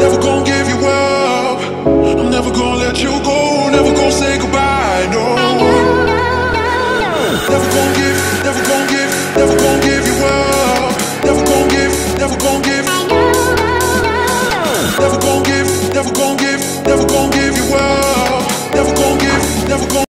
never gonna give you up. I'm never gonna let you go, never gonna say goodbye, no. Never gonna give, never gonna give, never gonna give you up. Never gonna give, never gonna give. Never gonna give, never gonna give, never gonna give you up. Never gonna give, never gonna